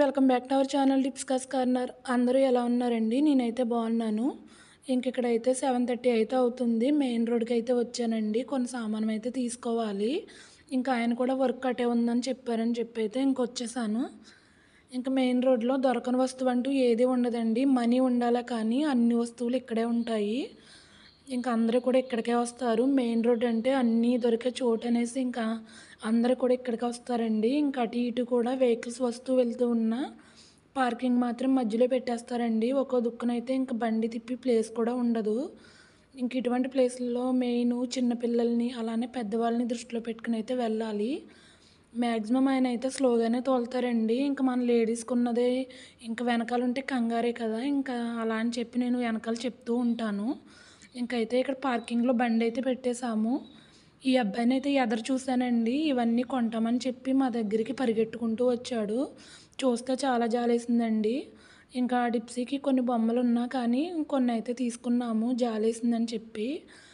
Welcome back to our channel discuss corner. అందరూ ఎలా ఉన్నారండి? నేనైతే బాగున్నాను. ఇక్కడైతే 7:30 అయితే అవుతుంది. మెయిన్ రోడ్కి అయితే వచ్చానండి. కొన్ని సామానం అయితే తీసుకోవాలి. ఆయన కూడా వర్క్ అటే ఉందని చెప్పారని చెప్పి అయితే ఇంకొచ్చేసాను. మెయిన్ రోడ్లో దొరకని వస్తువు అంటూ ఏది ఉండదండి. మనీ ఉండాలా కానీ అన్ని వస్తువులు ఇక్కడే ఉంటాయి. అందరూ కూడా ఇక్కడికే వస్తారు. మెయిన్ రోడ్ అంటే అన్నీ దొరికే చోటు అనేసి అందరూ కూడా ఇక్కడికే వస్తారండి. అటు ఇటు కూడా వెహికల్స్ వస్తూ వెళ్తూ ఉన్నా పార్కింగ్ మాత్రం మధ్యలో పెట్టేస్తారండి. ఒక్కో దుక్కునైతే బండి తిప్పి ప్లేస్ కూడా ఉండదు. ఇటువంటి ప్లేస్‌లో మెయిన్ చిన్నపిల్లల్ని అలానే పెద్దవాళ్ళని దృష్టిలో పెట్టుకుని అయితే వెళ్ళాలి. మ్యాక్సిమం ఆయన అయితే స్లోగానే తోలుతారండి. మన లేడీస్‌కి ఉన్నదే వెనకాల ఉంటే కంగారే కదా! అలా అని చెప్పి నేను వెనకాల చెప్తూ ఉంటాను. అయితే ఇక్కడ పార్కింగ్‌లో బండైతే పెట్టేసాము. ఈ అబ్బాయినైతే ఎదురు చూసానండి. ఇవన్నీ కొంటామని చెప్పి మా దగ్గరికి పరిగెట్టుకుంటూ వచ్చాడు. చూస్తే చాలా జాలేసిందండి. డిప్సీకి కొన్ని బొమ్మలున్నా కానీ కొన్నైతే తీసుకున్నాము జాలేసిందని చెప్పి.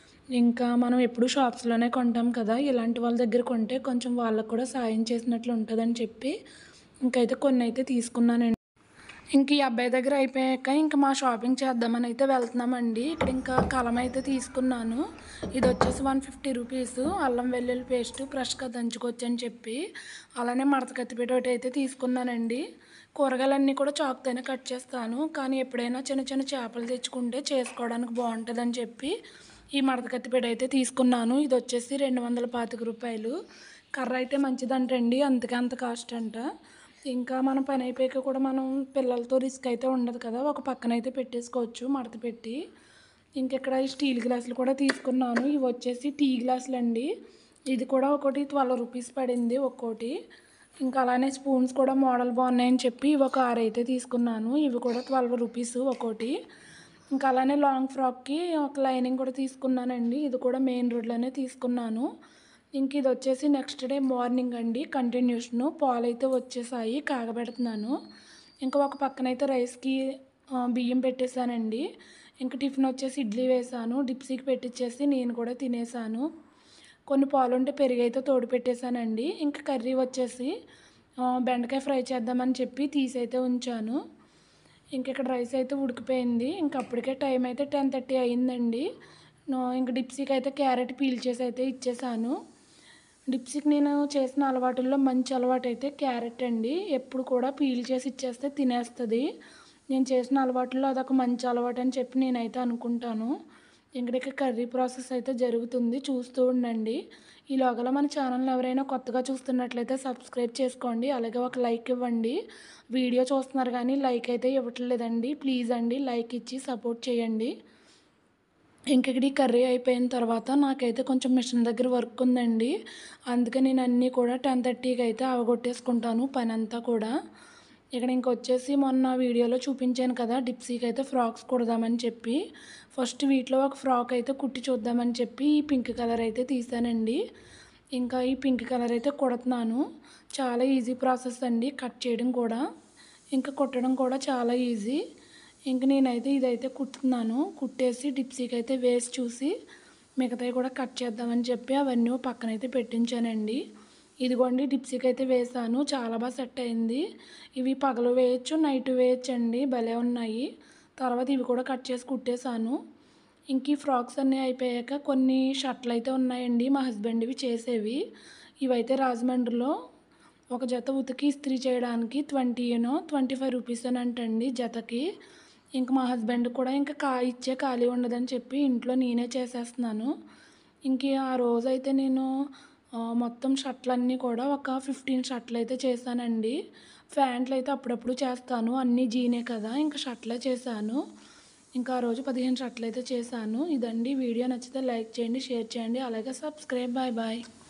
మనం ఎప్పుడు షాప్స్‌లోనే కొంటాం కదా! ఇలాంటి వాళ్ళ దగ్గర కొంటే కొంచెం వాళ్ళకి కూడా సాయం చేసినట్లు ఉంటదని చెప్పి అయితే కొన్నైతే తీసుకున్నానండి. ఈ అబ్బాయి దగ్గర అయిపోయాక మా షాపింగ్ చేద్దామని అయితే వెళ్తున్నామండి. ఇక్కడ కలం అయితే తీసుకున్నాను. ఇది వచ్చేసి 150 రూపీస్. అల్లం వెల్లుల్లి పేస్ట్ ఫ్రెష్‌గా దంచుకొచ్చని చెప్పి అలానే మడత కత్తిపీట ఒకటి అయితే తీసుకున్నానండి. కూరగాయలన్నీ కూడా చాకుతోనే కట్ చేస్తాను. కానీ ఎప్పుడైనా చిన్న చిన్న చేపలు తెచ్చుకుంటే చేసుకోవడానికి బాగుంటుందని చెప్పి ఈ మడత కత్తిపీట అయితే తీసుకున్నాను. ఇది వచ్చేసి 225 రూపాయలు. కర్ర అయితే మంచిదంటండి. అందుకే అంత కాస్ట్ అంట. మనం పని అయిపోయాక కూడా మనం పిల్లలతో రిస్క్ అయితే ఉండదు కదా! ఒక పక్కనైతే పెట్టేసుకోవచ్చు మడత పెట్టి. ఇక్కడ ఈ స్టీల్ గ్లాసులు కూడా తీసుకున్నాను. ఇవి వచ్చేసి టీ గ్లాసులండి. ఇది కూడా ఒకటి 12 రూపీస్ పడింది ఒక్కోటి. అలానే స్పూన్స్ కూడా మోడల్ బాగున్నాయని చెప్పి ఇవి ఒక 6 అయితే తీసుకున్నాను. ఇవి కూడా 12 రూపీస్ ఒక్కోటి. అలానే లాంగ్ ఫ్రాక్‌కి ఒక లైనింగ్ కూడా తీసుకున్నానండి. ఇది కూడా మెయిన్ రోడ్లోనే తీసుకున్నాను. ఇది వచ్చేసి నెక్స్ట్ డే మార్నింగ్ అండి కంటిన్యూషను. పాలైతే వచ్చేసాయి కాగబెడుతున్నాను. ఒక పక్కనైతే రైస్‌కి బియ్యం పెట్టేశానండి. టిఫిన్ వచ్చేసి ఇడ్లీ వేశాను. డిప్సీకి పెట్టించేసి నేను కూడా తినేసాను. కొన్ని పాలుంటే పెరుగైతే తోడు పెట్టేశానండి. కర్రీ వచ్చేసి బెండకాయ ఫ్రై చేద్దామని చెప్పి తీసైతే ఉంచాను. ఇక్కడ రైస్ అయితే ఉడికిపోయింది. అప్పటికే టైం అయితే 10:30 అయిందండి. డిప్సీకి అయితే క్యారెట్ పీల్ చేసి అయితే ఇచ్చేసాను. డిప్సీకి నేను చేసిన అలవాటుల్లో మంచి అలవాటు అయితే క్యారెట్ అండి. ఎప్పుడు కూడా పీల్ చేసి ఇచ్చేస్తే తినేస్తుంది. నేను చేసిన అలవాటుల్లో అదొక మంచి అలవాటు అని చెప్పి నేనైతే అనుకుంటాను. ఇక్కడ కర్రీ ప్రాసెస్ అయితే జరుగుతుంది. చూస్తూ ఉండండి. ఈలోగా మన ఛానల్ని ఎవరైనా కొత్తగా చూస్తున్నట్లయితే సబ్స్క్రైబ్ చేసుకోండి. అలాగే ఒక లైక్ ఇవ్వండి. వీడియో చూస్తున్నారు కానీ లైక్ అయితే ఇవ్వట్లేదండి. ప్లీజ్ అండి లైక్ ఇచ్చి సపోర్ట్ చేయండి. ఇక్కడ ఈ కర్రీ అయిపోయిన తర్వాత నాకైతే కొంచెం మిషన్ దగ్గర వర్క్ ఉందండి. అందుకే నేను అన్నీ కూడా 10:30కి అయితే అవగొట్టేసుకుంటాను పనంతా కూడా. వచ్చేసి మొన్న వీడియోలో చూపించాను కదా! డిప్సీకి అయితే ఫ్రాక్స్ కుడదామని చెప్పి. ఫస్ట్ వీటిలో ఒక ఫ్రాక్ అయితే కుట్టి చూద్దామని చెప్పి ఈ పింక్ కలర్ అయితే తీసానండి. ఈ పింక్ కలర్ అయితే కుడుతున్నాను. చాలా ఈజీ ప్రాసెస్ అండి కట్ చేయడం కూడా. కుట్టడం కూడా చాలా ఈజీ. నేనైతే ఇదైతే కుడుతున్నాను. కుట్టేసి డిప్సీకి అయితే వేసి చూసి మిగతావి కూడా కట్ చేద్దామని చెప్పి అవన్నీ పక్కనైతే పెట్టించానండి. ఇదిగోండి డిప్సీకి అయితే వేసాను. చాలా బాగా సెట్ అయింది. ఇవి పగలు వేయచ్చు, నైట్ వేయచ్చండి. భలే ఉన్నాయి. తర్వాత ఇవి కూడా కట్ చేసి కుట్టేశాను. ఈ ఫ్రాక్స్ అన్నీ అయిపోయాక కొన్ని షర్ట్లు అయితే ఉన్నాయండి మా హస్బెండ్వి చేసేవి. ఇవైతే రాజమండ్రిలో ఒక జత ఉతికి ఇస్త్రీ చేయడానికి 25 రూపీస్ అని అంటండి జతకి. మా హస్బెండ్ కూడా ఇచ్చే ఖాళీ ఉండదని చెప్పి ఇంట్లో నేనే చేసేస్తున్నాను. ఆ రోజైతే నేను మొత్తం షర్ట్లన్నీ కూడా ఒక 15 షర్ట్లు అయితే చేశానండి. ప్యాంట్లు అయితే అప్పుడప్పుడు చేస్తాను. అన్నీ జీనే కదా! షర్ట్లే చేశాను. ఆ రోజు 15 షర్ట్లు అయితే చేశాను. ఇదండి వీడియో నచ్చితే లైక్ చేయండి, షేర్ చేయండి. అలాగే సబ్స్క్రైబ్. Bye bye.